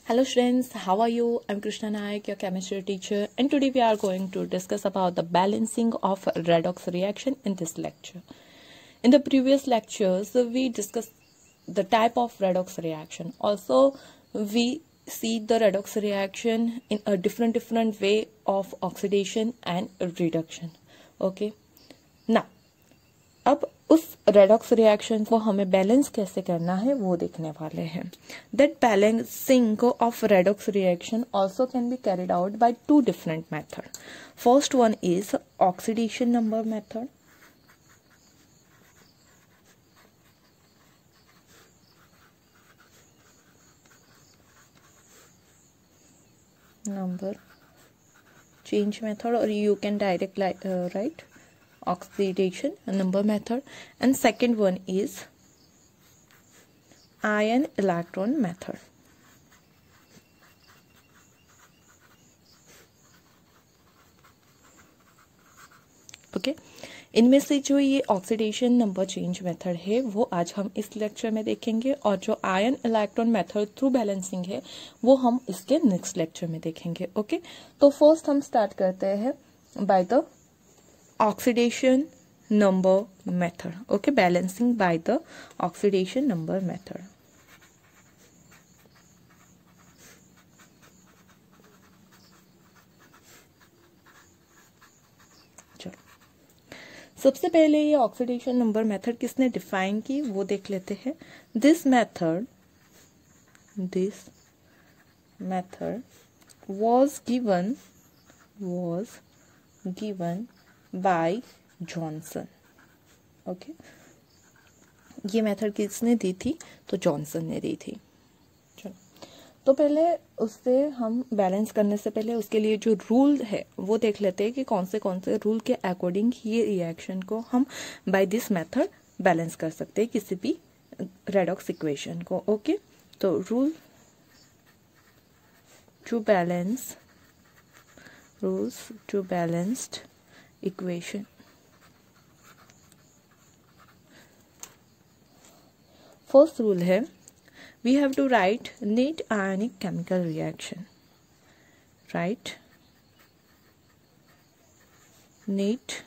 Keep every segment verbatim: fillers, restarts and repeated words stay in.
Hello students, how are you? I'm Krishna Naik, your chemistry teacher, and today we are going to discuss about the balancing of redox reaction in this lecture. In the previous lectures, we discussed the type of redox reaction. Also, we see the redox reaction in a different different way of oxidation and reduction. Okay. Now, अब उस redox reaction को हमें balance कैसे करना है वो देखने वाले हैं. That balancing of redox reaction also can be carried out by two different method. First one is oxidation number method. Number change method, और you can direct uh, write oxidation number method, and second one is ion electron method. Okay okay? इनमें से जो ये oxidation number change method है वो आज हम इस लेक्चर में देखेंगे, और जो ion electron method through balancing है वो हम इसके नेक्स्ट लेक्चर में देखेंगे. Okay okay? तो फर्स्ट हम स्टार्ट करते हैं by the oxidation number method. Okay, balancing by the oxidation number method. चलो, सबसे पहले ये ऑक्सीडेशन नंबर मेथड किसने डिफाइन की वो देख लेते हैं. This method this method was given was given by Johnson. Okay, ये मेथड किसने दी थी? तो जॉनसन ने दी थी. चलो, तो पहले उससे हम बैलेंस करने से पहले उसके लिए जो रूल है वो देख लेते हैं कि कौन से कौन से रूल के अकॉर्डिंग ये रिएक्शन को हम बाय दिस मेथड बैलेंस कर सकते हैं किसी भी रेडॉक्स इक्वेशन को. ओके, तो rule to balance rules to balanced equation. First rule है, we have to write net ionic chemical reaction. Write net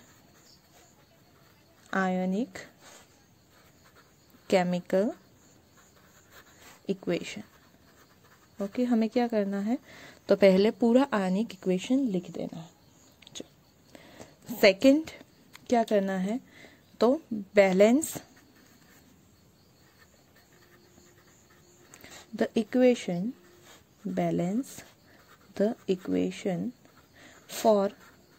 ionic chemical equation. Okay okay, हमें क्या करना है? तो पहले पूरा आयनिक इक्वेशन लिख देना है. सेकंड क्या करना है? तो balance the equation balance the equation for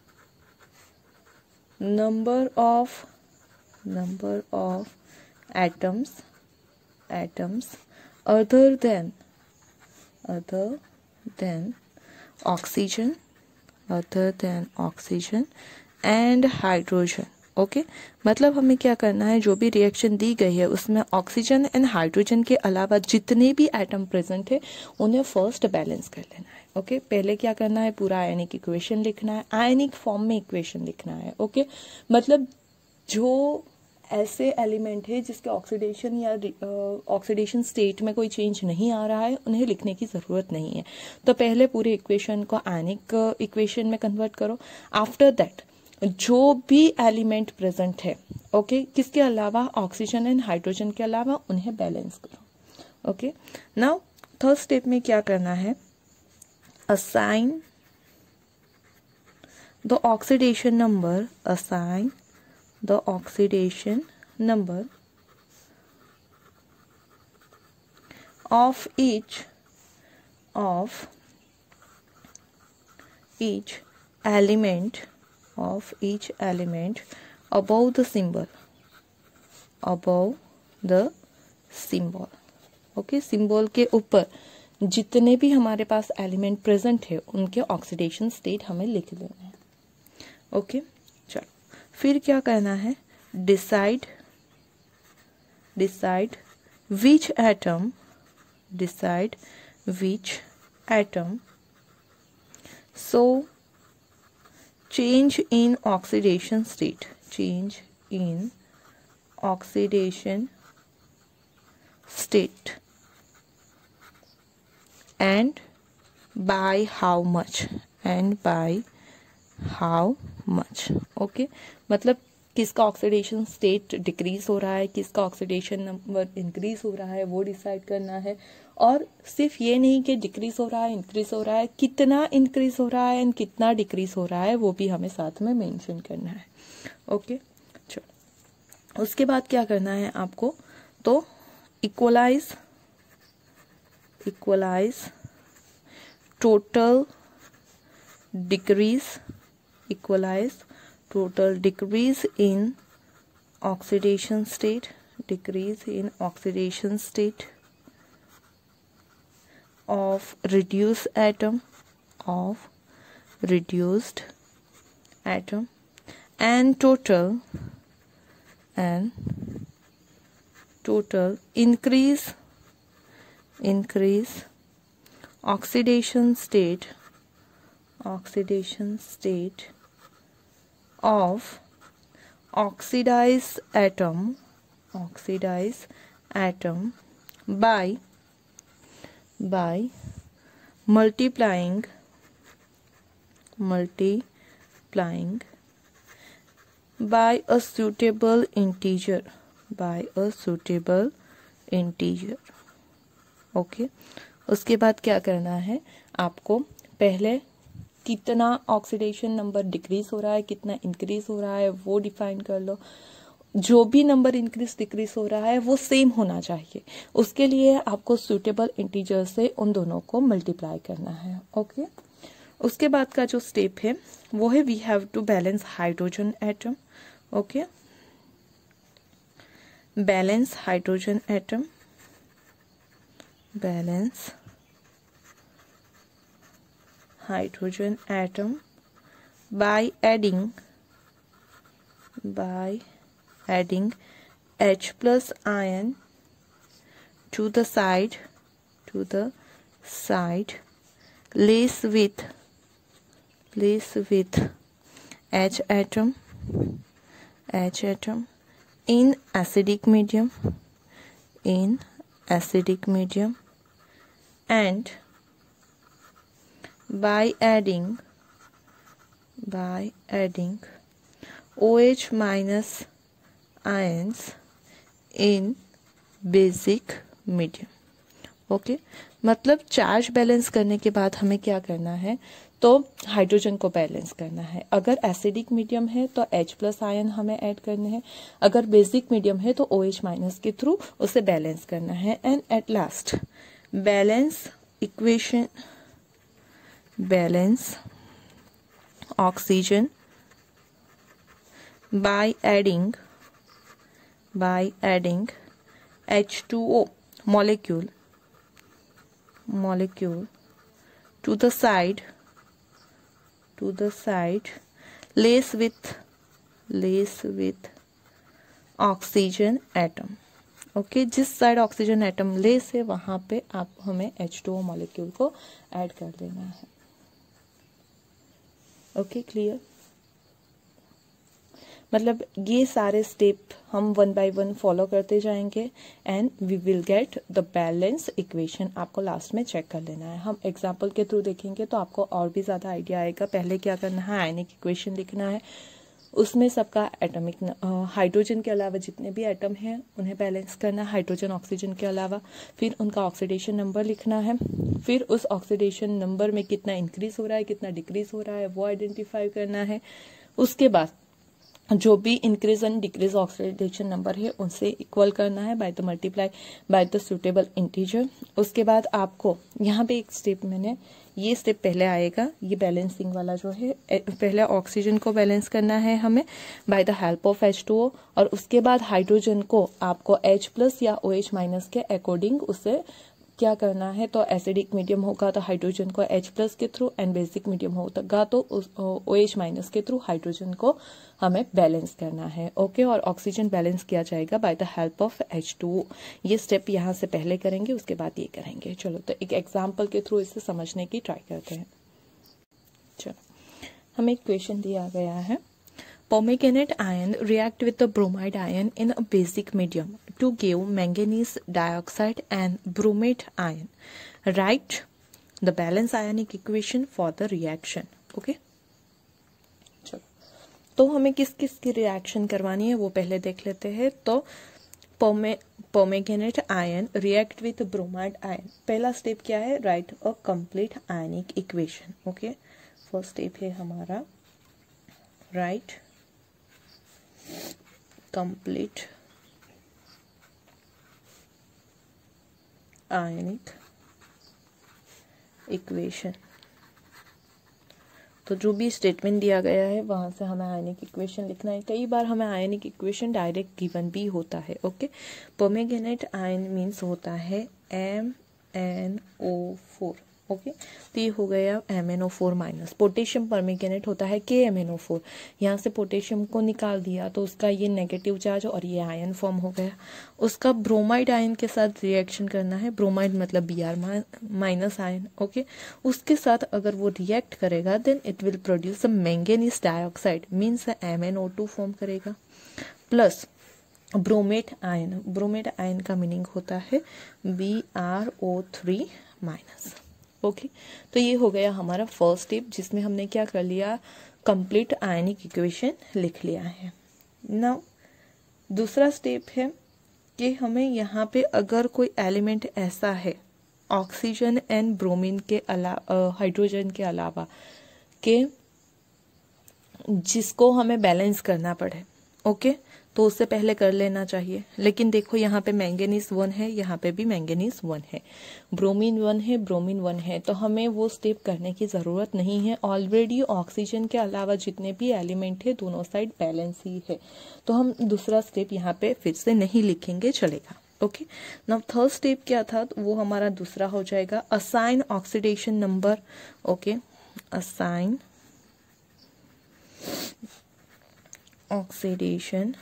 number of number of atoms atoms other than other than oxygen other than oxygen and hydrogen. Okay, मतलब हमें क्या करना है, जो भी रिएक्शन दी गई है उसमें ऑक्सीजन एंड हाइड्रोजन के अलावा जितने भी एटम प्रेजेंट है उन्हें फर्स्ट बैलेंस कर लेना है. Okay okay? पहले क्या करना है, पूरा आयनिक इक्वेशन लिखना है, आयनिक फॉर्म में इक्वेशन लिखना है. Okay okay? मतलब जो ऐसे एलिमेंट है जिसके ऑक्सीडेशन या ऑक्सीडेशन स्टेट में कोई चेंज नहीं आ रहा है उन्हें लिखने की ज़रूरत नहीं है. तो पहले पूरे इक्वेशन को आयनिक इक्वेशन में कन्वर्ट करो. आफ्टर दैट जो भी एलिमेंट प्रेजेंट है, ओके okay, किसके अलावा, ऑक्सीजन एंड हाइड्रोजन के अलावा, उन्हें बैलेंस करो. ओके, नाउ थर्ड स्टेप में क्या करना है, assign the oxidation number assign the oxidation number of each of each element of each element above the symbol above the symbol. Okay, symbol के ऊपर जितने भी हमारे पास एलिमेंट प्रेजेंट है उनके ऑक्सीडेशन स्टेट हमें लिख लेना है. ओके, चलो फिर क्या करना है, decide decide which atom decide which atom show change in oxidation state change in oxidation state and by how much, and by how much. Okay, मतलब किसका ऑक्सीडेशन स्टेट डिक्रीज हो रहा है, किसका ऑक्सीडेशन नंबर इंक्रीज हो रहा है, वो डिसाइड करना है। और सिर्फ ये नहीं कि डिक्रीज हो रहा है, इंक्रीज हो रहा है, कितना इंक्रीज हो रहा है एंड कितना डिक्रीज हो रहा है वो भी हमें साथ में मेंशन करना है। ओके, चलो उसके बाद क्या करना है आपको, तो equalize equalize total decrease equalize total decrease in oxidation state, decrease in oxidation state of reduced atom, of reduced atom, and total and total increase increase oxidation state oxidation state of oxidized atom oxidized atom by by multiplying multiplying by a suitable integer by a suitable integer। Okay, उसके बाद क्या करना है आपको, पहले कितना oxidation number decrease हो रहा है, कितना इंक्रीज हो रहा है वो डिफाइन कर लो। जो भी नंबर इंक्रीज डिक्रीज हो रहा है वो सेम होना चाहिए, उसके लिए आपको सुटेबल इंटीजर से उन दोनों को मल्टीप्लाई करना है। ओके, उसके बाद का जो स्टेप है वो है we have to balance hydrogen atom. Okay, balance hydrogen atom, balance hydrogen atom by adding by adding H plus ion to the side to the side less with less with H atom H atom in acidic medium in acidic medium and by adding by adding OH minus ions in basic medium। Okay, मतलब charge balance करने के बाद हमें क्या करना है, तो hydrogen को बैलेंस करना है। अगर एसिडिक मीडियम है तो H प्लस आयन हमें ऐड करने हैं, अगर बेसिक मीडियम है तो OH माइनस के थ्रू उसे बैलेंस करना है। And at last balance equation balance oxygen by adding by adding H two O molecule molecule to the side to the side less with less with oxygen atom। Okay okay, जिस side oxygen atom less है वहां पे आप हमें H two O molecule को add कर देना है। Okay, clear? मतलब ये सारे स्टेप हम वन बाय वन फॉलो करते जाएंगे and we will get the balance equation. आपको लास्ट में चेक कर लेना है। हम एग्जांपल के थ्रू देखेंगे तो आपको और भी ज्यादा आइडिया आएगा। पहले क्या करना है, आयनिक इक्वेशन लिखना है, उसमें सबका एटॉमिक हाइड्रोजन के अलावा जितने भी एटम हैं उन्हें बैलेंस करना है, हाइड्रोजन ऑक्सीजन के अलावा। फिर उनका ऑक्सीडेशन नंबर लिखना है, फिर उस ऑक्सीडेशन नंबर में कितना इंक्रीज हो रहा है कितना डिक्रीज हो रहा है वो आइडेंटिफाई करना है। उसके बाद जो भी increase and decrease oxidation number है उनसे इक्वल करना है by the multiply by the suitable integer. उसके बाद आपको यहाँ पे एक स्टेप, मैंने ये स्टेप पहले आएगा, ये बैलेंसिंग वाला जो है, पहले ऑक्सीजन को बैलेंस करना है हमें by the help of H two O, और उसके बाद हाइड्रोजन को आपको H प्लस या OH माइनस के अकॉर्डिंग उसे क्या करना है, तो एसिडिक मीडियम होगा तो हाइड्रोजन को H प्लस के थ्रू एंड बेसिक मीडियम होगा तो OH माइनस के थ्रू हाइड्रोजन को हमें बैलेंस करना है। ओके, और ऑक्सीजन बैलेंस किया जाएगा by the help of H two O। ये स्टेप यहाँ से पहले करेंगे, उसके बाद ये करेंगे। चलो तो एक एग्जाम्पल के थ्रू इसे समझने की ट्राई करते हैं। चलो, हमें एक क्वेश्चन दिया गया है, permanganate ion react with the bromide ion in a basic medium to give manganese dioxide and bromate ion. Write the balance ionic equation for the reaction. Okay, चलो तो हमें किस किस की रिएक्शन करवानी है वो पहले देख लेते हैं। तो perm permanganate ion react with bromide ion. पहला स्टेप क्या है, write a complete ionic equation. Okay, first step है हमारा राइट कंप्लीट आयनिक इक्वेशन। तो जो भी स्टेटमेंट दिया गया है वहां से हमें आयनिक इक्वेशन लिखना है। कई बार हमें आयनिक इक्वेशन डायरेक्ट गिवन भी होता है। ओके, पोमेग्रेनेट आयन मीन्स होता है M N O four. Okay, तो ये हो गया M N O four minus. Potassium permanganate होता है के एम एन ओ फोर। यहाँ से पोटेशियम को निकाल दिया तो उसका ये नेगेटिव चार्ज और ये आयन फॉर्म हो गया। उसका ब्रोमाइड आयन के साथ रिएक्शन करना है। ब्रोमाइड मतलब B R minus ion. Okay, उसके साथ अगर वो रिएक्ट करेगा then it will produce a manganese dioxide means M N O two form करेगा plus bromate ion. Bromate ion का मीनिंग होता है B R O three minus. Okay, तो ये हो गया हमारा फर्स्ट स्टेप जिसमें हमने क्या कर लिया, कंप्लीट आयनिक इक्वेशन लिख लिया है। नाउ दूसरा स्टेप है कि हमें यहाँ पे अगर कोई एलिमेंट ऐसा है ऑक्सीजन एंड ब्रोमीन के अलावा हाइड्रोजन के अलावा के जिसको हमें बैलेंस करना पड़े। ओके, तो उससे पहले कर लेना चाहिए। लेकिन देखो यहाँ पे मैंगनीज वन है, यहाँ पे भी मैंगनीज वन है, ब्रोमीन वन है, ब्रोमीन वन है, तो हमें वो स्टेप करने की जरूरत नहीं है। ऑलरेडी ऑक्सीजन के अलावा जितने भी एलिमेंट है दोनों साइड बैलेंस ही है, तो हम दूसरा स्टेप यहाँ पे फिर से नहीं लिखेंगे, चलेगा। ओके, नाउ थर्ड स्टेप क्या था, तो वो हमारा दूसरा हो जाएगा assign oxidation number. Okay, assign oxidation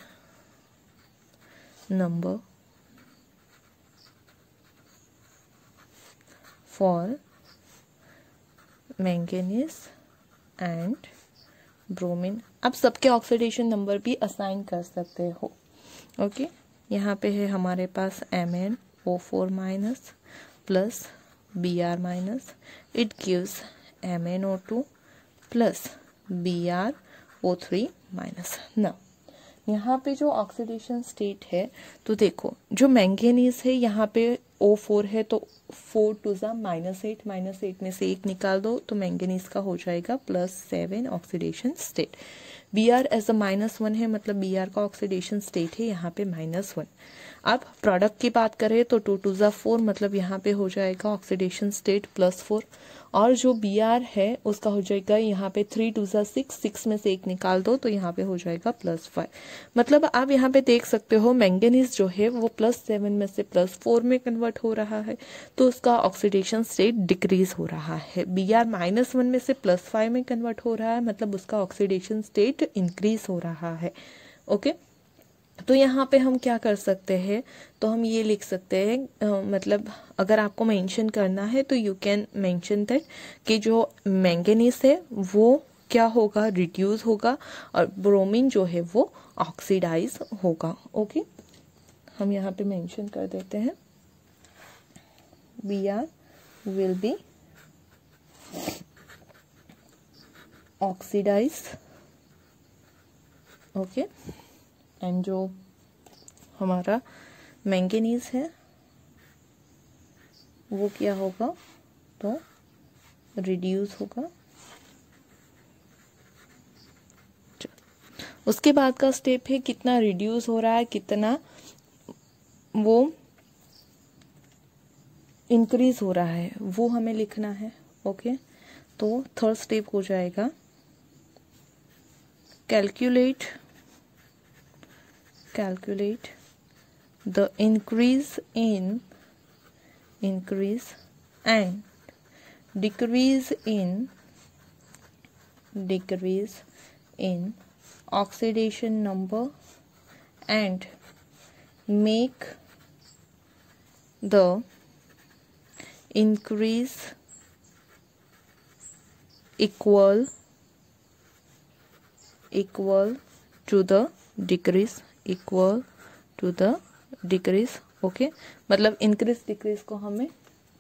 number for manganese and bromine। आप सबके ऑक्सीडेशन नंबर भी असाइन कर सकते हो। ओके, यहाँ पे है हमारे पास M N O four minus plus B R minus, it gives M N O two plus B R O three minus. ना यहाँ पे जो ऑक्सीडेशन स्टेट है तो देखो जो मैंगनीज है यहाँ पे ओ फोर है तो फोर टू जा माइनस एट, माइनस एट में से एक निकाल दो तो मैंगनीज का हो जाएगा plus seven oxidation state. B R as a minus one है मतलब बी आर का ऑक्सीडेशन स्टेट है यहाँ पे माइनस वन। अब प्रोडक्ट की बात करें तो टू टू जा फोर मतलब यहाँ पे हो जाएगा ऑक्सीडेशन स्टेट प्लस फोर, और जो बी आर है उसका हो जाएगा यहाँ पे थ्री टू जा सिक्स, सिक्स में से एक निकाल दो तो यहाँ पे हो जाएगा प्लस फाइव। मतलब आप यहाँ पे देख सकते हो मैंगनीज जो है वो प्लस सेवन में से प्लस फोर में कन्वर्ट हो रहा है तो उसका ऑक्सीडेशन स्टेट डिक्रीज हो रहा है। बी आर माइनस वन में से प्लस फाइव में कन्वर्ट हो रहा है मतलब उसका ऑक्सीडेशन स्टेट इंक्रीज हो रहा है। ओके, तो यहाँ पे हम क्या कर सकते हैं, तो हम ये लिख सकते हैं, मतलब अगर आपको मेंशन करना है तो यू कैन मेंशन दैट कि जो मैंगनीज है वो क्या होगा, रिड्यूस होगा, और ब्रोमीन जो है वो ऑक्सीडाइज होगा। ओके, हम यहाँ पे मेंशन कर देते हैं B R will be oxidise. Okay, and जो हमारा मैंगनीज है वो क्या होगा, तो रिड्यूस होगा। उसके बाद का स्टेप है कितना रिड्यूस हो रहा है, कितना वो इंक्रीज हो रहा है वो हमें लिखना है। ओके, तो थर्ड स्टेप हो जाएगा calculate calculate the increase in increase and decrease in decrease in oxidation number and make the increase equal equal to the decrease equal to the decrease. Okay, मतलब इंक्रीज डिक्रीज को हमें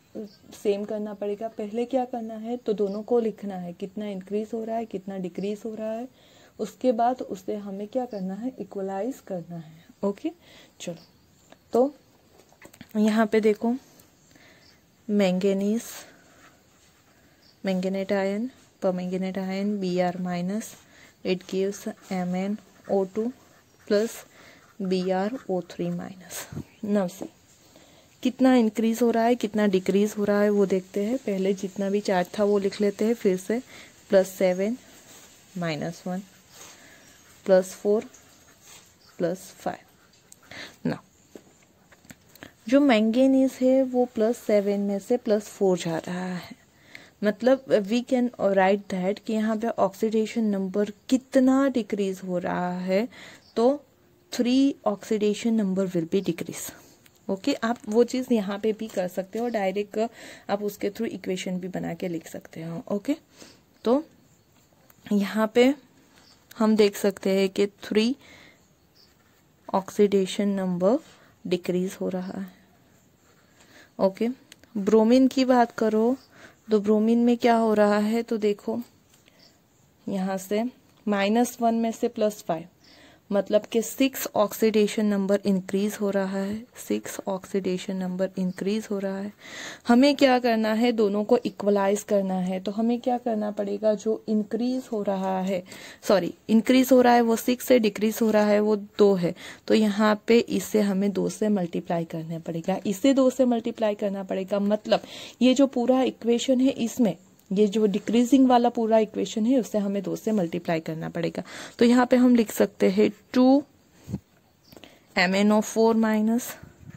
same करना पड़ेगा। पहले क्या करना है, तो दोनों को लिखना है, कितना इंक्रीज हो रहा है कितना डिक्रीज हो रहा है, उसके बाद उसे हमें क्या करना है, इक्वलाइज करना है। ओके चलो, तो यहाँ पे देखो manganese, manganate ion, permanganate ion B R minus, it gives M N O two plus B R O three minus. Now see कितना इंक्रीज हो रहा है कितना डिक्रीज हो रहा है वो देखते हैं। पहले जितना भी चार्ज था वो लिख लेते हैं फिर से, plus seven minus one plus four plus five. ना जो मैंगनीज है वो प्लस सेवन में से प्लस फोर जा रहा है, मतलब वी कैन राइट दैट कि यहाँ पे ऑक्सीडेशन नंबर कितना डिक्रीज हो रहा है, तो three oxidation number will be decrease. Okay okay, आप वो चीज़ यहाँ पे भी कर सकते हो, डायरेक्ट आप उसके थ्रू इक्वेशन भी बना के लिख सकते हो। Okay okay? तो यहाँ पे हम देख सकते हैं कि थ्री ऑक्सीडेशन नंबर डिक्रीज हो रहा है। Okay okay? ब्रोमीन की बात करो तो ब्रोमीन में क्या हो रहा है, तो देखो यहाँ से माइनस वन में से प्लस फाइव, मतलब कि सिक्स ऑक्सीडेशन नंबर इंक्रीज हो रहा है, सिक्स ऑक्सीडेशन नंबर इंक्रीज हो रहा है। हमें क्या करना है, दोनों को इक्वलाइज करना है। तो हमें क्या करना पड़ेगा, जो इंक्रीज हो रहा है, सॉरी इंक्रीज हो रहा है वो सिक्स है, डिक्रीज हो रहा है वो दो है, तो यहाँ पे इससे हमें दो से मल्टीप्लाई करना पड़ेगा, इससे दो से मल्टीप्लाई करना पड़ेगा। मतलब ये जो पूरा इक्वेशन है इसमें ये जो डिक्रीजिंग वाला पूरा इक्वेशन है उससे हमें दो से मल्टीप्लाई करना पड़ेगा। तो यहाँ पे हम लिख सकते हैं two M N O four minus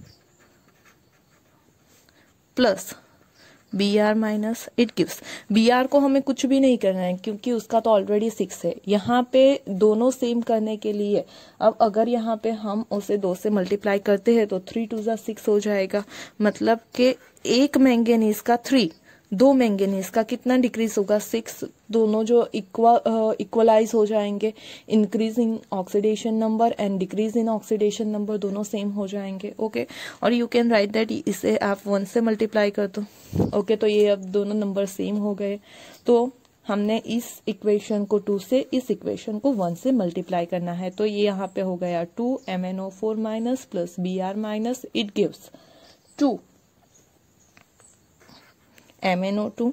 plus B R minus, it gives, B R को हमें कुछ भी नहीं करना है क्योंकि उसका तो ऑलरेडी सिक्स है। यहाँ पे दोनों सेम करने के लिए अब अगर यहाँ पे हम उसे दो से मल्टीप्लाई करते हैं तो थ्री टू जा सिक्स हो जाएगा, मतलब कि एक मैंगनीज का थ्री, दो मैंगनीज का कितना डिक्रीज होगा, सिक्स। दोनों जो इक्वल इक्वलाइज हो जाएंगे, increase in oxidation number and decrease in oxidation number दोनों सेम हो जाएंगे। Okay okay? और यू कैन राइट दैट, इसे आप वन से मल्टीप्लाई कर दो। ओके okay, तो ये अब दोनों नंबर सेम हो गए, तो हमने इस इक्वेशन को टू से इस इक्वेशन को वन से मल्टीप्लाई करना है। तो ये यहाँ पे हो गया two M N O four minus plus B R minus, it gives two M N O two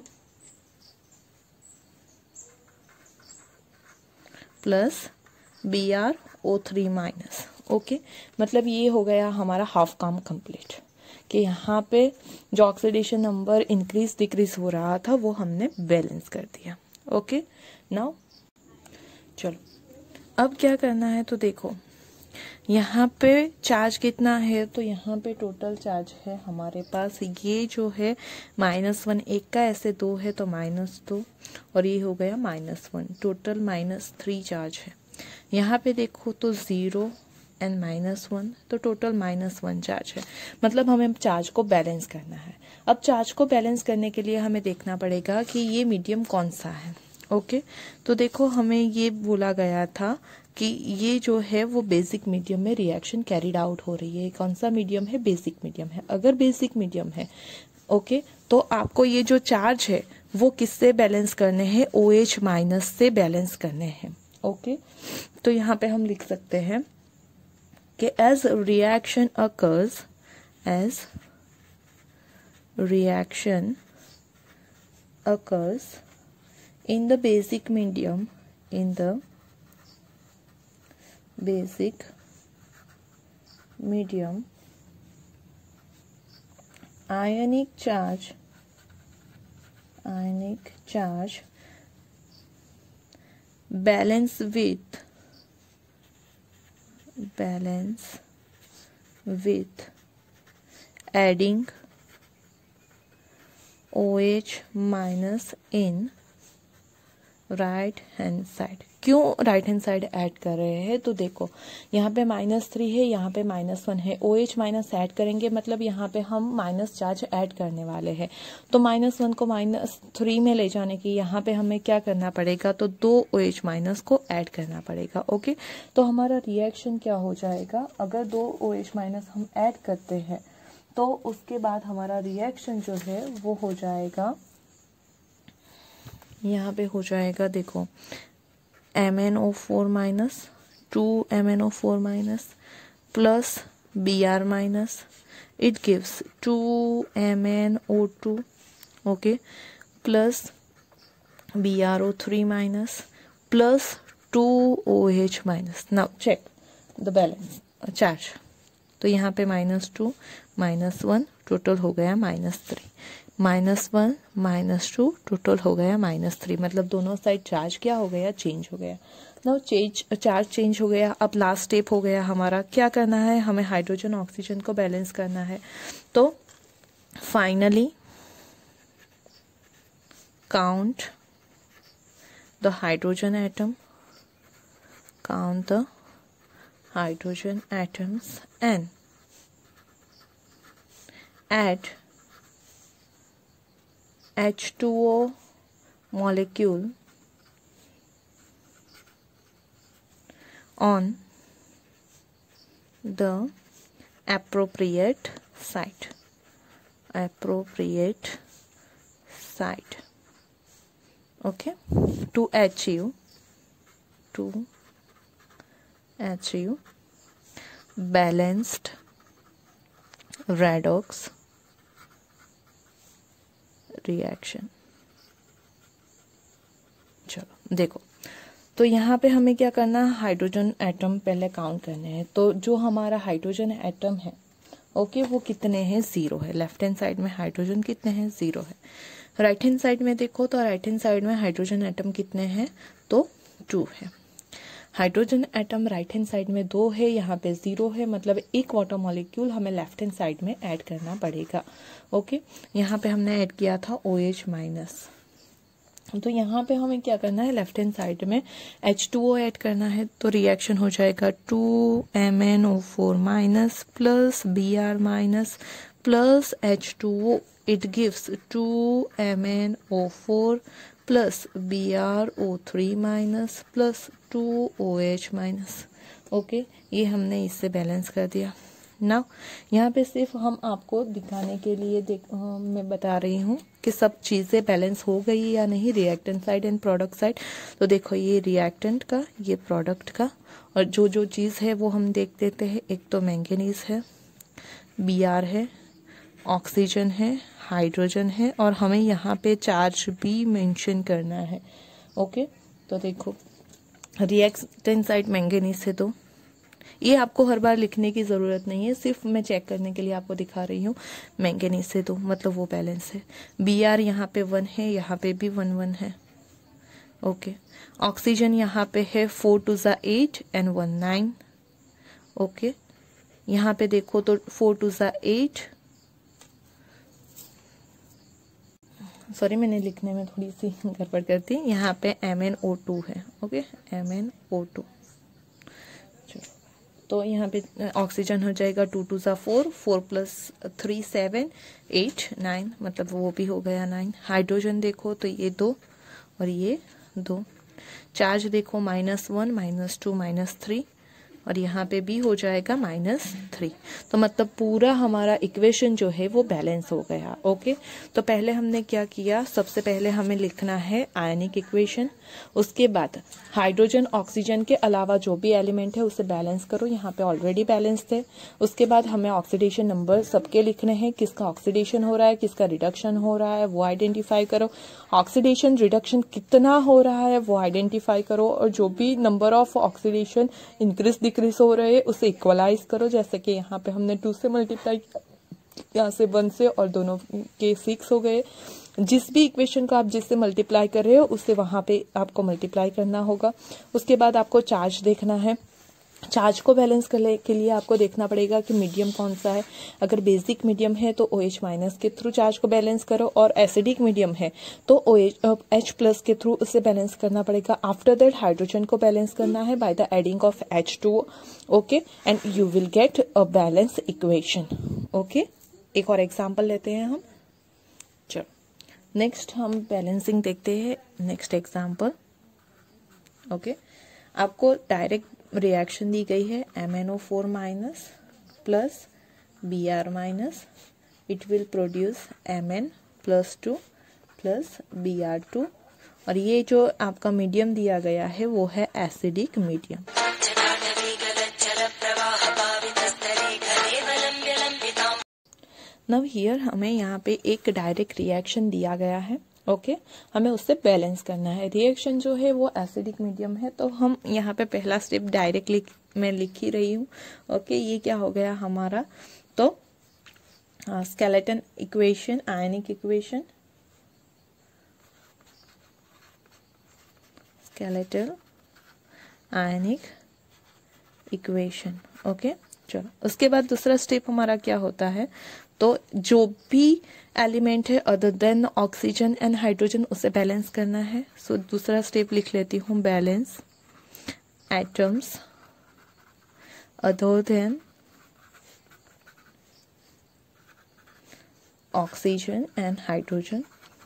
plus B R O three minus. Okay, मतलब ये हो गया हमारा हाफ काम कंप्लीट, कि यहाँ पे जो ऑक्सीडेशन नंबर इंक्रीज डिक्रीज हो रहा था वो हमने बैलेंस कर दिया। ओके नाउ चलो अब क्या करना है, तो देखो यहाँ पे चार्ज कितना है, तो यहाँ पे टोटल चार्ज है हमारे पास, ये जो है माइनस वन, एक का ऐसे दो है तो माइनस दो, और ये हो गया minus one, total minus three charge है। यहाँ पे देखो तो जीरो एंड माइनस वन, तो टोटल माइनस वन चार्ज है, मतलब हमें चार्ज को बैलेंस करना है। अब चार्ज को बैलेंस करने के लिए हमें देखना पड़ेगा कि ये मीडियम कौन सा है। ओके, तो देखो हमें ये बोला गया था कि ये जो है वो बेसिक मीडियम में रिएक्शन कैरिड आउट हो रही है। कौन सा मीडियम है, बेसिक मीडियम है। अगर बेसिक मीडियम है ओके, तो आपको ये जो चार्ज है वो किससे बैलेंस करने हैं, ओ एच माइनस से बैलेंस करने हैं। ओके, तो यहाँ पे हम लिख सकते हैं कि as reaction occurs, as reaction occurs in the basic medium, in the basic medium, ionic charge, ionic charge balance with, balance with adding OH minus in right hand side. क्यों राइट हैंड साइड ऐड कर रहे हैं, तो देखो यहाँ पे minus three है, यहाँ पे माइनस वन है, ओ एच माइनस ऐड करेंगे मतलब यहाँ पे हम माइनस चार्ज ऐड करने वाले हैं। तो माइनस वन को माइनस थ्री में ले जाने की यहाँ पे हमें क्या करना पड़ेगा, तो दो ओ एच माइनस को ऐड करना पड़ेगा। ओके, तो हमारा रिएक्शन क्या हो जाएगा, अगर दो ओ एच माइनस हम ऐड करते हैं तो उसके बाद हमारा रिएक्शन जो है वो हो जाएगा, यहाँ पे हो जाएगा देखो M N O four minus two M N O four minus plus B R minus, it gives two M N O two, okay, plus B R O three minus plus two O H minus. Now check the balance charge. तो यहाँ पे minus two minus one total हो गया minus three, minus one minus two total हो गया minus three. मतलब दोनों side charge क्या हो गया, चेंज हो गया. नाउ चेंज चार्ज चेंज हो गया. अब लास्ट स्टेप हो गया हमारा, क्या करना है, हमें हाइड्रोजन ऑक्सीजन को बैलेंस करना है. तो finally count the hydrogen atom, count the hydrogen atoms and add H two O molecule on the appropriate site, appropriate site, okay, to achieve to achieve balanced redox reaction. चलो देखो, तो यहाँ पे हमें क्या करना है, हाइड्रोजन एटम पहले काउंट करने हैं. तो जो हमारा हाइड्रोजन एटम है, ओके, वो कितने हैं, जीरो है. लेफ्ट हैंड साइड में हाइड्रोजन कितने हैं, जीरो है. राइट हैंड साइड में देखो तो राइट हैंड साइड में हाइड्रोजन एटम कितने हैं, तो टू है. Hydrogen atom right hand side में दो है, यहाँ पे जीरो है, मतलब एक वाटर मॉलिक्यूल हमें लेफ्ट हैंड साइड में ऐड करना पड़ेगा. ओके, यहाँ पे हमने ऐड किया था ओ एच माइनस. तो यहाँ पे हमें क्या करना है, लेफ्ट हैंड साइड में एच टू ओ ऐड करना है. तो रिएक्शन हो जाएगा two M N O four minus plus B R minus plus H two O. It gives two M N O four plus B R O three minus plus two O H minus. Okay, ये हमने इससे balance कर दिया. Now यहाँ पे सिर्फ हम आपको दिखाने के लिए देख आ, मैं बता रही हूँ कि सब चीज़ें बैलेंस हो गई या नहीं, reactant side and product side. तो देखो ये रिएक्टेंट का, ये प्रोडक्ट का, और जो जो चीज़ है वो हम देख देते हैं. एक तो मैंगनीज है, बी आर है, ऑक्सीजन है, हाइड्रोजन है, और हमें यहाँ पे चार्ज भी मेंशन करना है. ओके, तो देखो रिएक्टेंट साइड मैंगनीज है, तो ये आपको हर बार लिखने की ज़रूरत नहीं है, सिर्फ मैं चेक करने के लिए आपको दिखा रही हूँ. मैंगनीज से दो, मतलब वो बैलेंस है. बी आर यहाँ पे वन है, यहाँ पे भी वन वन है. ओके, ऑक्सीजन यहाँ पे है फोर टू ज़ा eight and one nine. Okay, यहाँ पे देखो तो फोर टू ज़ा एट, सॉरी मैंने लिखने में थोड़ी सी गड़बड़ कर दी. यहाँ पे M N O two okay. M, N N O टू. तो यहाँ पे ऑक्सीजन हो जाएगा टू टू ज़ा four, four plus three seven, eight nine, मतलब वो भी हो गया नाइन. हाइड्रोजन देखो तो ये दो और ये दो. चार्ज देखो minus one minus two minus three, और यहाँ पे भी हो जाएगा माइनस थ्री. तो मतलब पूरा हमारा इक्वेशन जो है वो बैलेंस हो गया. ओके, तो पहले हमने क्या किया, सबसे पहले हमें लिखना है आयनिक इक्वेशन. उसके बाद हाइड्रोजन ऑक्सीजन के अलावा जो भी एलिमेंट है उसे बैलेंस करो. यहाँ पे ऑलरेडी बैलेंस थे. उसके बाद हमें ऑक्सीडेशन नंबर सबके लिखने हैं, किसका ऑक्सीडेशन हो रहा है, किसका रिडक्शन हो रहा है, वो आइडेंटिफाई करो. ऑक्सीडेशन रिडक्शन कितना हो रहा है वो आइडेंटिफाई करो, और जो भी number of oxidation increase decrease हो रहे हैं उसे इक्वलाइज करो. जैसे कि यहाँ पे हमने टू से मल्टीप्लाई, यहाँ से वन से, और दोनों के सिक्स हो गए. जिस भी इक्वेशन को आप जिससे मल्टीप्लाई कर रहे हो उससे वहां पे आपको मल्टीप्लाई करना होगा. उसके बाद आपको चार्ज देखना है. चार्ज को बैलेंस करने के लिए आपको देखना पड़ेगा कि मीडियम कौन सा है. अगर बेसिक मीडियम है तो ओ एच माइनस के थ्रू चार्ज को बैलेंस करो, और एसिडिक मीडियम है तो ओ एच एच प्लस के थ्रू उसे बैलेंस करना पड़ेगा. आफ्टर दैट हाइड्रोजन को बैलेंस करना है by the adding of H two. Okay, and you will get a balance equation. Okay, एक और एग्जाम्पल लेते हैं हम. चलो नेक्स्ट हम बैलेंसिंग देखते हैं. Next example. ओके, आपको डायरेक्ट रिएक्शन दी गई है M N O four minus plus B R minus, it will produce M N plus two plus B R two, और ये जो आपका मीडियम दिया गया है वो है एसिडिक मीडियम। नव हियर हमें यहाँ पे एक डायरेक्ट रिएक्शन दिया गया है, ओके okay? हमें उससे बैलेंस करना है। रिएक्शन जो है वो एसिडिक मीडियम है, तो हम यहाँ पे पहला स्टेप डायरेक्ट लिख मैं लिख ही रही हूँ, ओके okay? ये क्या हो गया हमारा, तो skeleton equation, ionic equation, skeletal ionic equation, okay. चलो उसके बाद दूसरा स्टेप हमारा क्या होता है, तो जो भी एलिमेंट है other than oxygen and hydrogen उसे बैलेंस करना है। सो so, दूसरा स्टेप लिख लेती हूँ, balance atoms other than oxygen and hydrogen.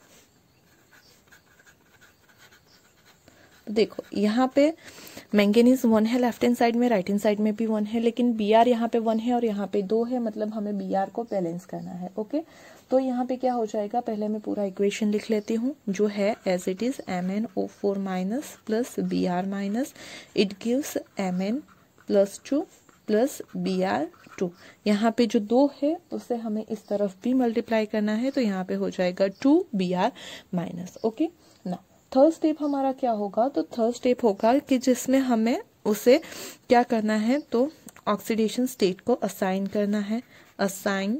तो देखो यहाँ पे मैंगनीज वन है लेफ्ट हैंड साइड में, राइट हैंड साइड में भी वन है, लेकिन बी आर यहाँ पे वन है और यहाँ पे दो है, मतलब हमें बी आर को बैलेंस करना है, ओके। तो यहाँ पे क्या हो जाएगा, पहले मैं पूरा इक्वेशन लिख लेती हूँ जो है as it is M N O four minus plus B R minus, it gives M N plus two plus B R two. यहाँ पे जो दो है उसे हमें इस तरफ भी मल्टीप्लाई करना है, तो यहाँ पे हो जाएगा two B R minus, okay ना। थर्ड स्टेप हमारा क्या होगा, तो थर्ड स्टेप होगा कि जिसमें हमें उसे क्या करना है, तो ऑक्सीडेशन स्टेट को असाइन करना है, असाइन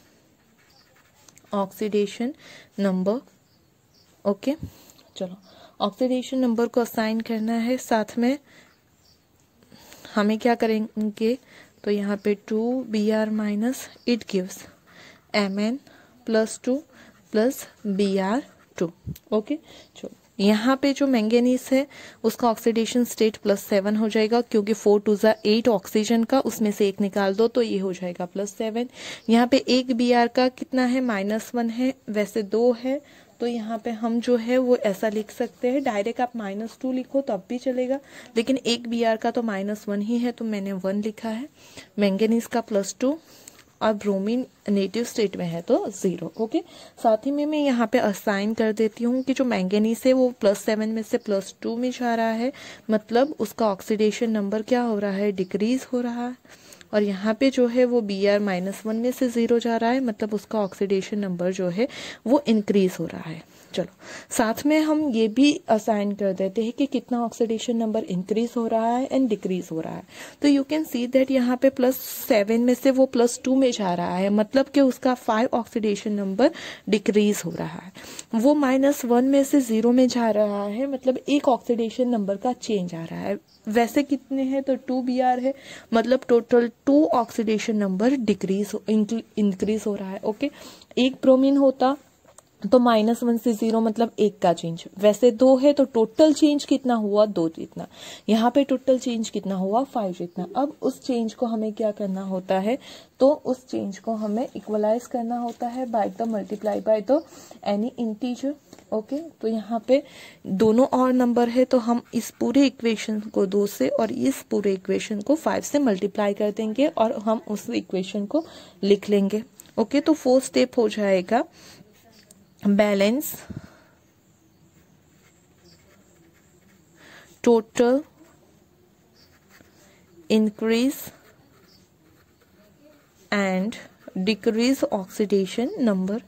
ऑक्सीडेशन नंबर, ओके। चलो ऑक्सीडेशन नंबर को असाइन करना है, साथ में हमें क्या करेंगे, तो यहाँ पे two B R minus, it gives M N plus two plus B R two, okay. चलो यहाँ पे जो मैंगनीज है उसका ऑक्सीडेशन स्टेट प्लस सेवन हो जाएगा, क्योंकि फोर टू ज़ा एट ऑक्सीजन का, उसमें से एक निकाल दो तो ये हो जाएगा प्लस सेवन। यहाँ पे एक बी आर का कितना है, माइनस वन है, वैसे दो है, तो यहाँ पे हम जो है वो ऐसा लिख सकते हैं, डायरेक्ट आप माइनस टू लिखो तब भी चलेगा, लेकिन एक बी आर का तो माइनस वन ही है तो मैंने वन लिखा है। मैंगनीज का प्लस टू और ब्रोमीन नेटिव स्टेट में है तो जीरो, ओके। साथ ही में मैं यहाँ पे असाइन कर देती हूँ कि जो मैंगनीज है वो प्लस सेवन में से प्लस टू में जा रहा है, मतलब उसका ऑक्सीडेशन नंबर क्या हो रहा है, डिक्रीज हो रहा है, और यहाँ पे जो है वो बी आर माइनस वन में से जीरो जा रहा है, मतलब उसका ऑक्सीडेशन नंबर जो है वो इंक्रीज हो रहा है। चलो साथ में हम ये भी असाइन कर देते हैं कि कितना ऑक्सीडेशन नंबर इंक्रीज हो रहा है एंड डिक्रीज हो रहा है। तो यू कैन सी दैट यहाँ पे प्लस सेवन में से वो प्लस टू में जा रहा है, मतलब कि उसका फाइव ऑक्सीडेशन नंबर डिक्रीज हो रहा है। वो माइनस वन में से जीरो में जा रहा है, मतलब एक ऑक्सीडेशन नंबर का चेंज आ रहा है। वैसे कितने हैं, तो टू बी आर है, मतलब total two oxidation number decrease increase हो रहा है, ओके। एक ब्रोमीन होता तो माइनस वन से जीरो मतलब एक का चेंज, वैसे दो है तो टोटल चेंज कितना हुआ, दो जितना। यहाँ पे टोटल चेंज कितना हुआ, फाइव जितना। अब उस चेंज को हमें क्या करना होता है, तो उस चेंज को हमें इक्वलाइज करना होता है by the multiply by the any integer, okay. तो यहाँ पे दोनों और नंबर है, तो हम इस पूरे इक्वेशन को दो से और इस पूरे इक्वेशन को फाइव से मल्टीप्लाई कर देंगे और हम उस इक्वेशन को लिख लेंगे, ओके। तो फोर्थ स्टेप हो जाएगा balance total increase and decrease oxidation number,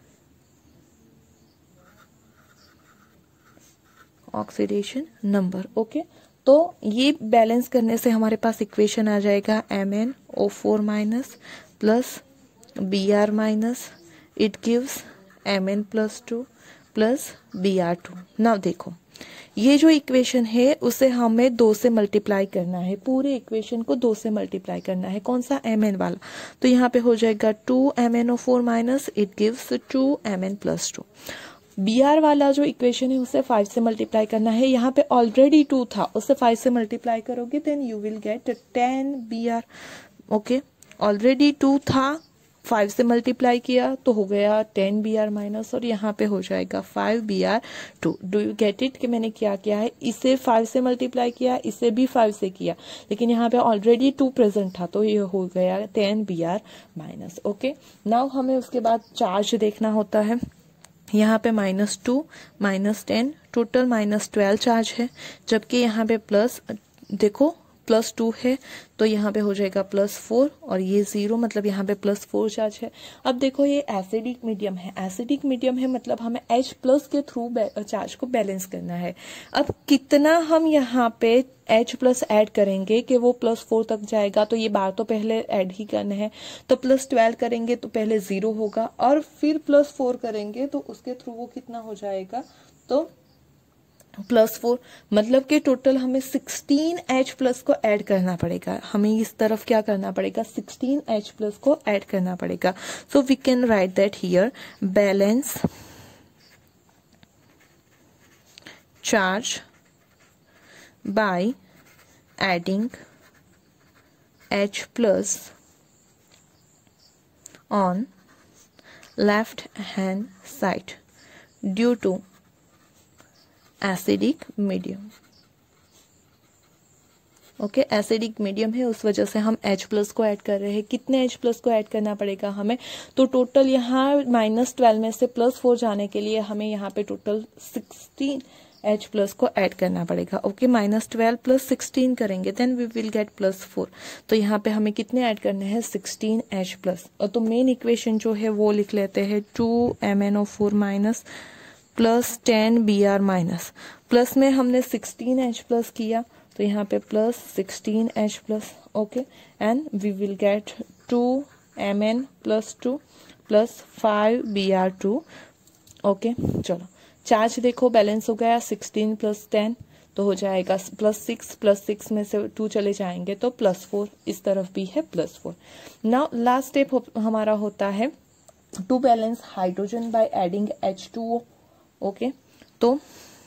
oxidation number, okay. तो ये बैलेंस करने से हमारे पास इक्वेशन आ जाएगा M N O four minus plus B R minus, it gives M N plus two plus B R two. Now देखो ये जो इक्वेशन है उसे हमें दो से मल्टीप्लाई करना है, पूरे इक्वेशन को दो से मल्टीप्लाई करना है। कौन सा, एम एन वाला, तो यहाँ पे हो जाएगा two M N O four minus, it gives two M N plus two. B R वाला जो इक्वेशन है उसे फाइव से मल्टीप्लाई करना है, यहाँ पे ऑलरेडी टू था, उसे फाइव से मल्टीप्लाई करोगे then you will get ten B R, okay. Already two था फाइव से मल्टीप्लाई किया तो हो गया टेन बी आर माइनस, और यहाँ पे हो जाएगा five B R two. Do you get it कि मैंने क्या किया है, इसे फाइव से मल्टीप्लाई किया, इसे भी फाइव से किया, लेकिन यहाँ पे ऑलरेडी टू प्रेजेंट था तो ये हो गया ten B R minus. Okay, now हमें उसके बाद चार्ज देखना होता है। यहाँ पे minus two minus ten, total minus twelve charge है, जबकि यहाँ पे प्लस, देखो प्लस टू है तो यहाँ पे हो जाएगा प्लस फोर, और ये जीरो मतलब यहाँ पे प्लस फोर चार्ज है। अब देखो ये एसिडिक मीडियम है, एसिडिक मीडियम है मतलब हमें H प्लस के थ्रू चार्ज को बैलेंस करना है। अब कितना हम यहाँ पे H प्लस ऐड करेंगे कि वो प्लस फोर तक जाएगा, तो ये बार तो पहले ऐड ही करना है, तो प्लस ट्वेल्व करेंगे तो पहले जीरो होगा, और फिर प्लस फोर करेंगे तो उसके थ्रू वो कितना हो जाएगा, तो प्लस फोर, मतलब कि टोटल हमें सिक्सटीन H प्लस को ऐड करना पड़ेगा। हमें इस तरफ क्या करना पड़ेगा, सिक्सटीन H प्लस को ऐड करना पड़ेगा। So we can write that here, balance charge by adding H plus on left hand side due to acidic medium. Okay, acidic medium है उस वजह से हम H प्लस को ऐड कर रहे हैं। कितने H प्लस को ऐड करना पड़ेगा हमें, तो टोटल यहाँ माइनस ट्वेल्व में से प्लस फोर जाने के लिए हमें यहाँ पे टोटल सिक्सटीन H प्लस को ऐड करना पड़ेगा। Okay, minus twelve plus sixteen करेंगे then we will get plus four, तो यहाँ पे हमें कितने ऐड करने हैं, सिक्सटीन H प्लस। और तो मेन इक्वेशन जो है वो लिख लेते हैं, two M N O four minus plus ten B R minus, plus में हमने सिक्सटीन H प्लस किया तो यहाँ पे plus sixteen H plus. Okay, and we will get two M N plus two plus five B R two. Okay, चलो charge देखो balance हो गया, सिक्सटीन प्लस टेन तो हो जाएगा प्लस सिक्स, प्लस सिक्स में से टू चले जाएंगे तो प्लस फोर, इस तरफ भी है plus four. Now last step हमारा होता है to balance hydrogen by adding H two O। Okay, तो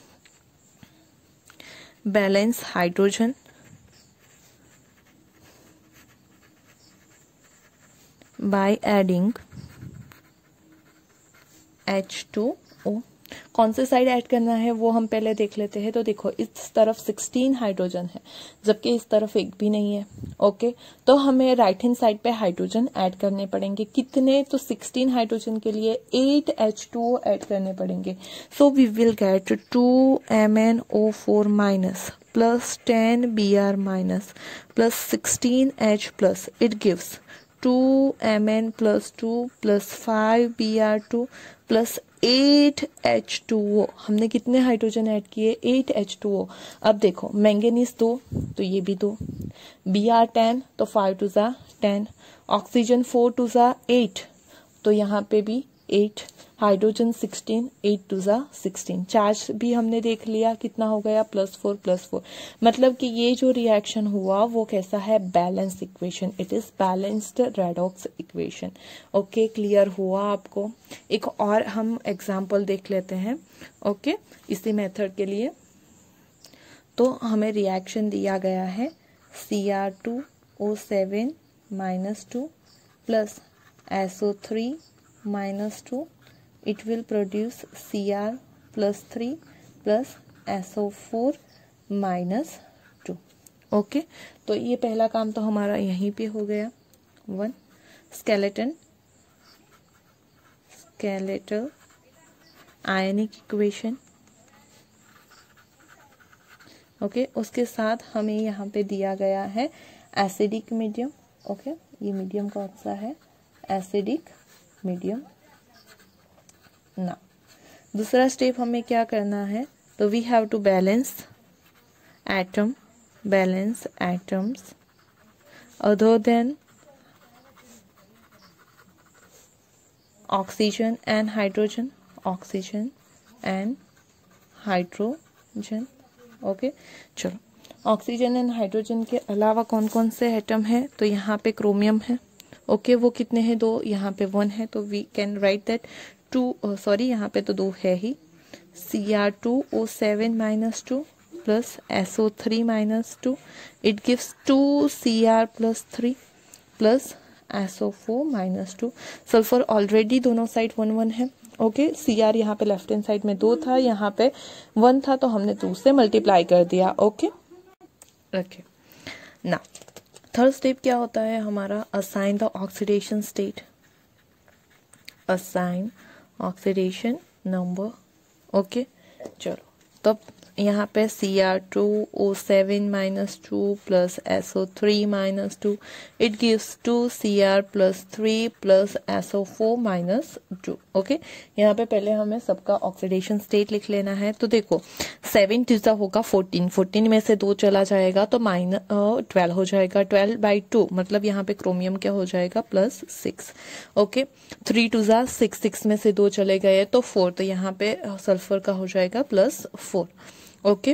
balance hydrogen by adding H two O। कौन से साइड ऐड करना है वो हम पहले देख लेते हैं। तो देखो इस तरफ सिक्सटीन हाइड्रोजन है जबकि इस तरफ एक भी नहीं है। ओके, तो हमें राइट हैंड साइड पे हाइड्रोजन ऐड करने पड़ेंगे। कितने, तो सिक्सटीन हाइड्रोजन के लिए eight H two O add करने पड़ेंगे। So we will get two M N O four minus plus ten B R minus plus sixteen H plus, it gives two M N plus two plus five B R two plus eight H two O। हमने कितने hydrogen add किए, eight H two O। अब देखो manganese दो तो ये भी दो, बी आर टेन तो फाइव टू ज़ा टेन, ऑक्सीजन फोर टू ज़ा एट तो यहाँ पे भी eight, hydrogen sixteen, eight two ज़ा सिक्सटीन। चार्ज भी हमने देख लिया कितना हो गया, प्लस फोर प्लस फोर। मतलब कि ये जो रिएक्शन हुआ वो कैसा है, balance equation, it is balanced redox equation. Okay, clear हुआ आपको। एक और हम एग्जाम्पल देख लेते हैं। Okay okay? इसी मेथड के लिए तो हमें रिएक्शन दिया गया है C R two O seven minus two plus S O three minus two, it will produce C R plus three plus S O four minus two. Okay, तो ये पहला काम तो हमारा यहीं पे हो गया। One skeleton skeletal ionic equation. Okay, उसके साथ हमें यहाँ पे दिया गया है एसिडिक मीडियम। ओके, ये मीडियम कौन सा है, एसिडिक मीडियम। ना दूसरा स्टेप हमें क्या करना है, तो we have to balance atom, balance atoms other than oxygen and hydrogen, oxygen and hydrogen. Okay, चलो ऑक्सीजन एंड हाइड्रोजन के अलावा कौन कौन से एटम है, तो यहाँ पे क्रोमियम है। ओके, वो कितने हैं, दो, यहाँ पे वन है, तो we can write that two, sorry यहाँ पे तो दो है ही, C R two O seven minus two plus S O three minus two, it gives two C R plus three plus S O four minus two. Sulphur already दोनों side one one है। Okay, C R यहाँ पे left hand side में दो था, यहाँ पे one था, तो हमने टू से मल्टीप्लाई कर दिया। ओके ओके ना थर्ड स्टेप क्या होता है हमारा, assign the oxidation state, assign oxidation number. Okay चलो, तब यहाँ पे C R two O seven minus two plus S O three minus two, it gives two C R plus three plus S O four minus two. Okay, यहाँ पे पहले हमें सबका oxidation state लिख लेना है। तो देखो सेवन टूजा होगा फोर्टीन, फोर्टीन में से दो चला जाएगा तो माइनस ट्वेल्व हो जाएगा, ट्वेल्व बाई टू मतलब यहाँ पे क्रोमियम क्या हो जाएगा, प्लस सिक्स। ओके, थ्री टूजा सिक्स, सिक्स में से दो चले गए तो फोर, तो यहाँ पे सल्फर का हो जाएगा प्लस फोर। ओके,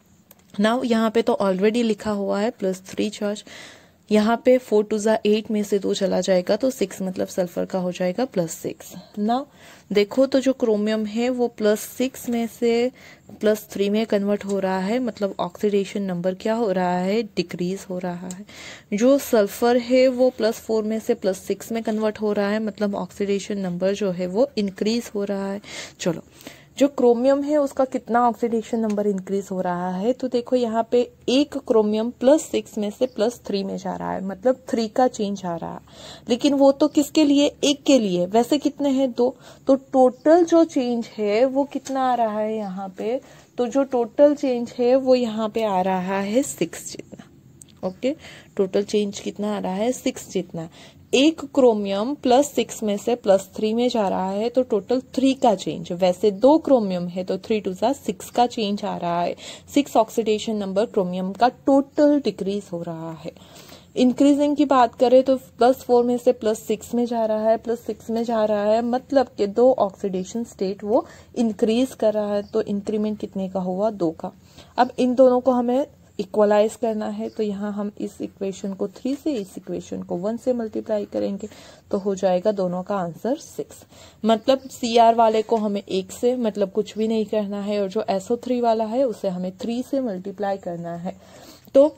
नाउ यहाँ पे तो ऑलरेडी लिखा हुआ है प्लस थ्री चार्ज, यहाँ पे फोर टू जा एट में से दो चला जाएगा तो सिक्स मतलब सल्फर का हो जाएगा प्लस सिक्स। नाउ देखो तो जो क्रोमियम है वो प्लस सिक्स में से प्लस थ्री में कन्वर्ट हो रहा है, मतलब ऑक्सीडेशन नंबर क्या हो रहा है, डिक्रीज हो रहा है। जो सल्फर है वो प्लस फोर में से प्लस सिक्स में कन्वर्ट हो रहा है, मतलब ऑक्सीडेशन नंबर जो है वो इंक्रीज हो रहा है। चलो, जो क्रोमियम है उसका कितना ऑक्सीडेशन नंबर इंक्रीज हो रहा है, तो देखो यहाँ पे एक क्रोमियम प्लस सिक्स में से प्लस थ्री में जा रहा है, मतलब थ्री का चेंज आ रहा है, लेकिन वो तो किसके लिए, एक के लिए, वैसे कितने हैं, दो, तो टोटल जो चेंज है वो कितना आ रहा है यहाँ पे, तो जो टोटल चेंज है वो यहाँ पे आ रहा है सिक्स जितना। ओके, टोटल चेंज कितना आ रहा है, सिक्स जितना। एक क्रोमियम प्लस सिक्स में से प्लस थ्री में जा रहा है तो टोटल थ्री का चेंज, वैसे दो क्रोमियम है तो थ्री टू जा सिक्स का चेंज आ रहा है, सिक्स ऑक्सीडेशन नंबर क्रोमियम का टोटल डिक्रीज हो रहा है। इंक्रीजिंग की बात करें तो प्लस फोर में से प्लस सिक्स में जा रहा है, प्लस सिक्स में जा रहा है, मतलब कि दो ऑक्सीडेशन स्टेट वो इंक्रीज कर रहा है, तो इंक्रीमेंट कितने का हुआ, दो का। अब इन दोनों को हमें इक्वलाइज करना है, तो यहाँ हम इस इक्वेशन को थ्री से, इस इक्वेशन को वन से मल्टीप्लाई करेंगे तो हो जाएगा दोनों का आंसर सिक्स। मतलब सी आर वाले को हमें एक से मतलब कुछ भी नहीं करना है, और जो एस ओ थ्री वाला है उसे हमें थ्री से मल्टीप्लाई करना है। तो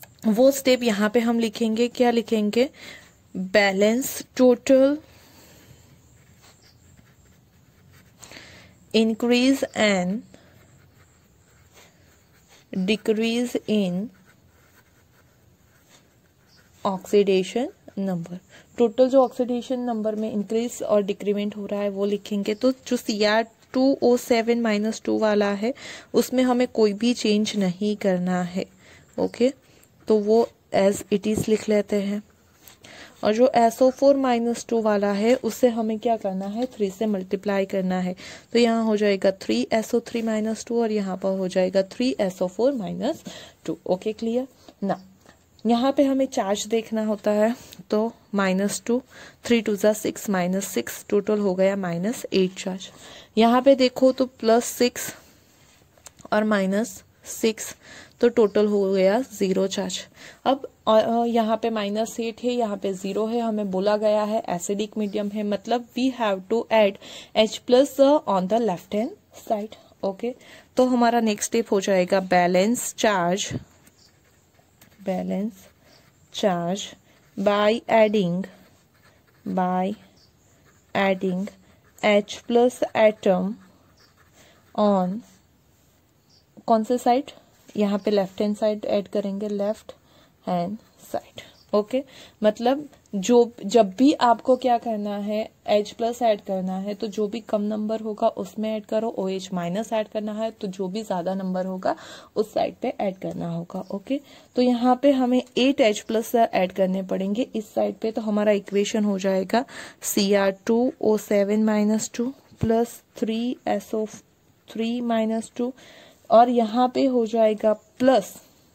वो स्टेप यहाँ पे हम लिखेंगे, क्या लिखेंगे, balance total increase and decrease in oxidation number. Total जो ऑक्सीडेशन नंबर में इंक्रीज और डिक्रीमेंट हो रहा है वो लिखेंगे। तो जो C R two O seven minus two वाला है उसमें हमें कोई भी चेंज नहीं करना है। ओके, तो वो एज इट इज लिख लेते हैं। और जो S O four minus two वाला है उससे हमें क्या करना है, थ्री से मल्टीप्लाई करना है। तो यहाँ हो जाएगा three S O three minus two और यहाँ पर हो जाएगा three S O four minus two. Okay clear ना। यहाँ पे हमें चार्ज देखना होता है, तो माइनस टू, थ्री टू जा सिक्स, माइनस सिक्स, टोटल हो गया माइनस एट चार्ज। यहाँ पे देखो तो प्लस सिक्स और माइनस सिक्स, तो टोटल हो गया जीरो चार्ज। अब यहाँ पे माइनस एट है, यहाँ पे जीरो है, हमें बोला गया है एसिडिक मीडियम है, मतलब we have to add H plus on the left hand side. Okay, तो हमारा नेक्स्ट स्टेप हो जाएगा balance charge, balance charge by adding by adding H plus atom on कौन से साइड, यहाँ पे लेफ्ट हैंड साइड ऐड करेंगे, left hand side. Okay, मतलब जो जब भी आपको क्या करना है, H प्लस ऐड करना है, तो जो भी कम नंबर होगा उसमें ऐड करो, OH माइनस ऐड करना है तो जो भी ज्यादा नंबर होगा उस साइड पे ऐड करना होगा। ओके, तो यहाँ पे हमें एट H प्लस ऐड करने पड़ेंगे इस साइड पे। तो हमारा इक्वेशन हो जाएगा C R two O seven minus two plus three S O three minus two, और यहाँ पे हो जाएगा plus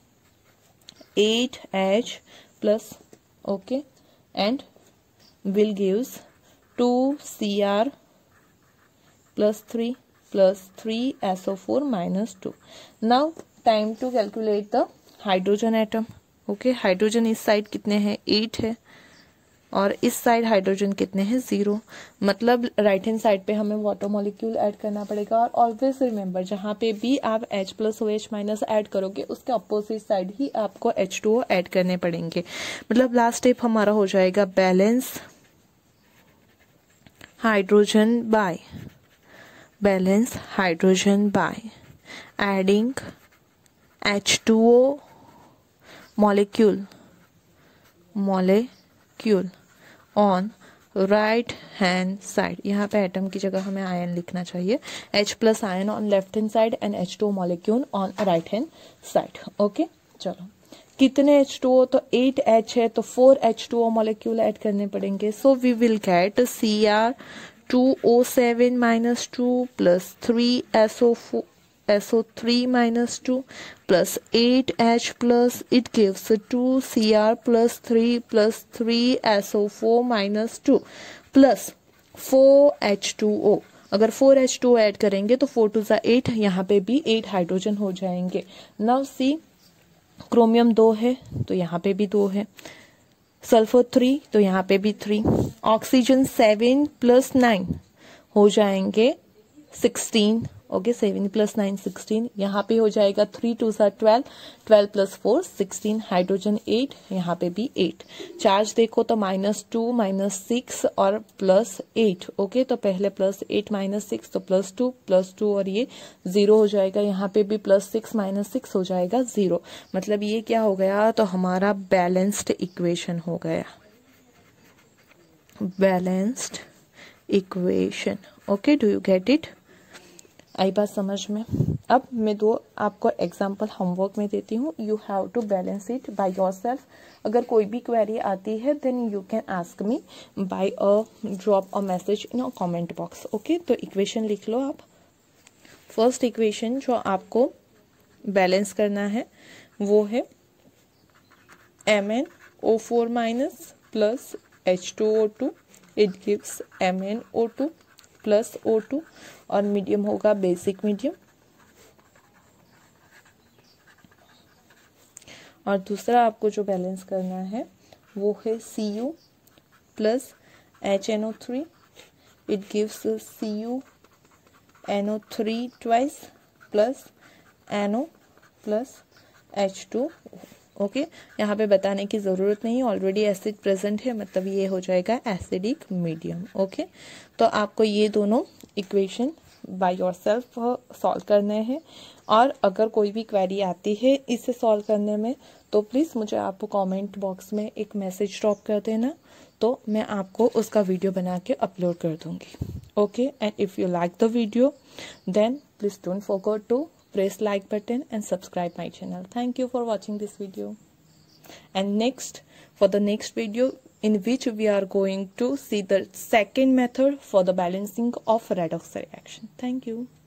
eight H plus. Okay, and will gives two C R plus three plus three S O four minus two. Now time to calculate the hydrogen atom. Okay, hydrogen इस side कितने हैं, eight है। और इस side hydrogen कितने हैं, zero. मतलब right hand side पे हमें वाटर मॉलिक्यूल ऐड करना पड़ेगा। और ऑलवेज रिमेंबर, जहाँ पे भी आप H plus O H minus add करोगे उसके अपोजिट साइड ही आपको एच टू ओ ऐड करने पड़ेंगे। मतलब लास्ट स्टेप हमारा हो जाएगा balance hydrogen by balance hydrogen by adding H two O molecule molecule on right hand side। यहाँ पे एटम की जगह हमें आयन लिखना चाहिए। H plus ion on left hand side and H two O molecule on right hand side. Okay, चलो कितने H two O, तो एट H है तो four H two O molecule add करने पड़ेंगे। So we will get C R two O seven minus two plus three S O four S O three minus two plus eight H plus it gives two C R plus three plus three S O four minus two plus four H two O। अगर four H two O add करेंगे तो four two ज़ा eight, यहाँ पे भी eight hydrogen हो जाएंगे। Now see, chromium दो है तो यहाँ पे भी दो है, सल्फर थ्री तो यहाँ पे भी three, oxygen seven plus nine हो जाएंगे sixteen. Okay, seven plus nine sixteen, यहाँ पे हो जाएगा थ्री टू सा twelve, twelve plus four sixteen, hydrogen eight, यहाँ पे भी एट। चार्ज देखो तो माइनस टू माइनस सिक्स और प्लस एट। ओके, तो पहले प्लस एट माइनस सिक्स तो प्लस टू प्लस टू और ये जीरो हो जाएगा। यहाँ पे भी प्लस सिक्स माइनस सिक्स हो जाएगा जीरो। मतलब ये क्या हो गया, तो हमारा बैलेंस्ड इक्वेशन हो गया, balanced equation. Okay, do you get it? आई बात समझ में? अब मैं दो आपको एग्जाम्पल होमवर्क में देती हूँ, you have to balance it by yourself. अगर कोई भी क्वेरी आती है then you can ask me by a drop a message in a comment box. Okay, तो इक्वेशन लिख लो आप। फर्स्ट इक्वेशन जो आपको बैलेंस करना है वो है M N O four minus plus H two O two, it gives M N O two plus O two और मीडियम होगा बेसिक मीडियम। और दूसरा आपको जो बैलेंस करना है वो है C U plus H N O three, it gives C U N O three twice plus N O plus H two. Okay, यहाँ पे बताने की ज़रूरत नहीं, ऑलरेडी एसिड प्रेजेंट है, मतलब ये हो जाएगा एसिडिक मीडियम। ओके, तो आपको ये दोनों इक्वेशन बाय योरसेल्फ सॉल्व करने हैं। और अगर कोई भी क्वेरी आती है इसे सॉल्व करने में तो प्लीज़ मुझे आप कमेंट बॉक्स में एक मैसेज ड्रॉप कर देना, तो मैं आपको उसका वीडियो बना के अपलोड कर दूँगी। Okay, and if you like the video then please don't forget to press like button and subscribe my channel. Thank you for watching this video. And next, for the next video in which we are going to see the second method for the balancing of redox reaction. Thank you.